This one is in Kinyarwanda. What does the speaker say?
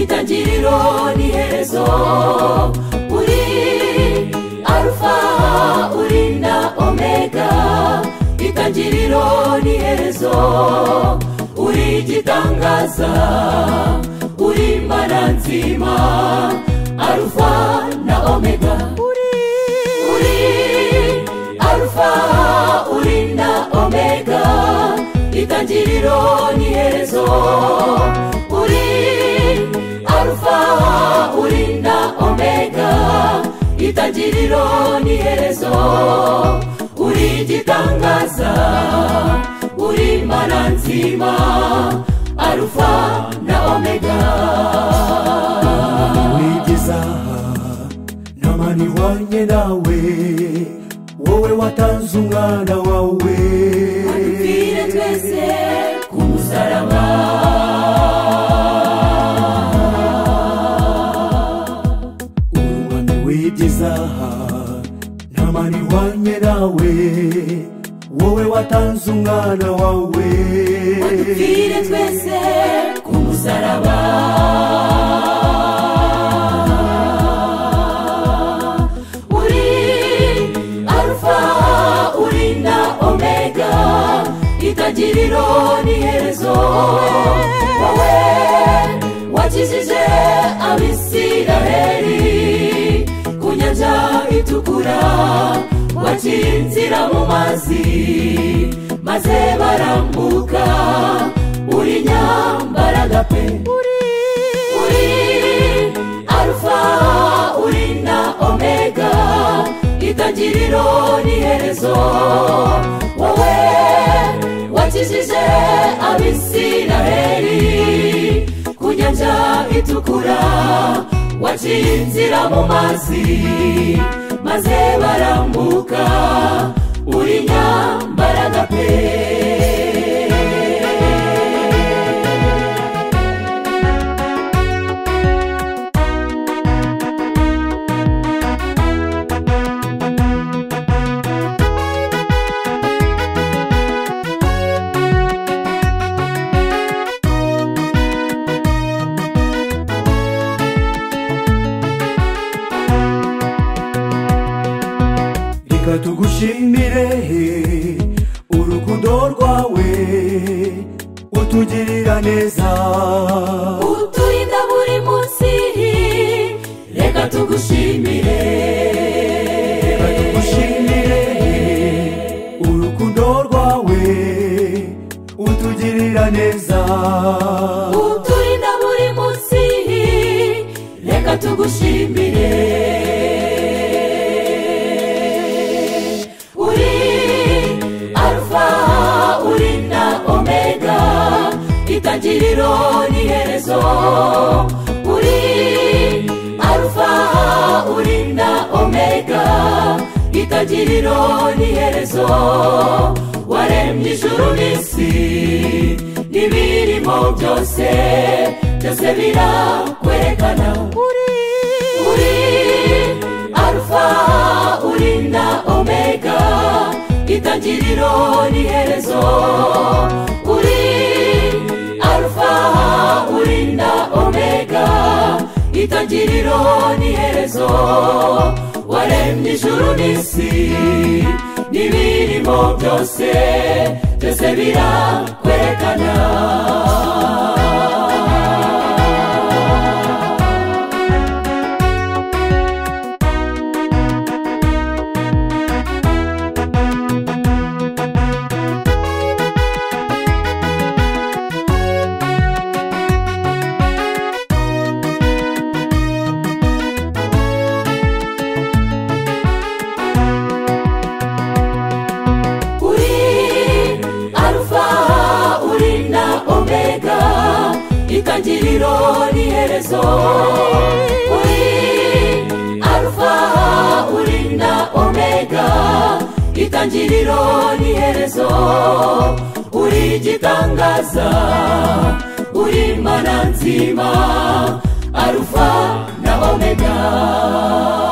itangiriro n'iherezo, uri Alpha uri na Omega, itangiriro n'iherezo, uri igitangaza, uri Imana nzima, Alpha na Omega, uri Alpha uri na Omega, itangiriro n'iherezo, uri Alpha uri na Omega, itangiriro n'iherezo, uri igitangaza, uri Imana nzima, Alpha na Omega. Wigeza namani wanye nawe, wowe watanze umwana wawe, adupfire twese ku musaraba. Urumami wigeza namani wanye nawe, wowe watanze umwana wawe, adupfire twese ku musaraba. Uri Alpha uri na Omega, itangiriro n'iherezo, wowe wakijije Abisiraheli ku nyanja itukura, waciye inzira mu mazi maze barambuka, uri nyambaraga pe, uri Alpha uri na Omega, itangiriro n'iherezo, wowe wakijije Abisiraheli ku nyanja itukura, waciye inzira mu mazi maze barambuka, uri nyambaraga pe. Reka tugushimire urukundo rwawe, utugirira neza, uturinda buri munsi, reka tugushimire. reka tugushimire urukundo rwawe, utugirira neza, uturinda buri munsi, reka tugushimire. Uri Alpha uri na Omega, itangiriro n'iherezo, uri Alpha uri na Omega, itangiriro n'iherezo, waremye ijuru n'isi n'ibirimo byose, byose birakwerekana. Uri Alpha uri na Omega, itangiriro n'iherezo, uri Alpha uri na Omega, itangiriro n'iherezo, waremye ijuru n'isi n'ibirimo byose, byose birakwerekana. Itangiriro n'iherezo, uri Alpha uri na Omega, itangiriro n'iherezo, uri igitangaza, uri Imana nzima, Alpha na Omega.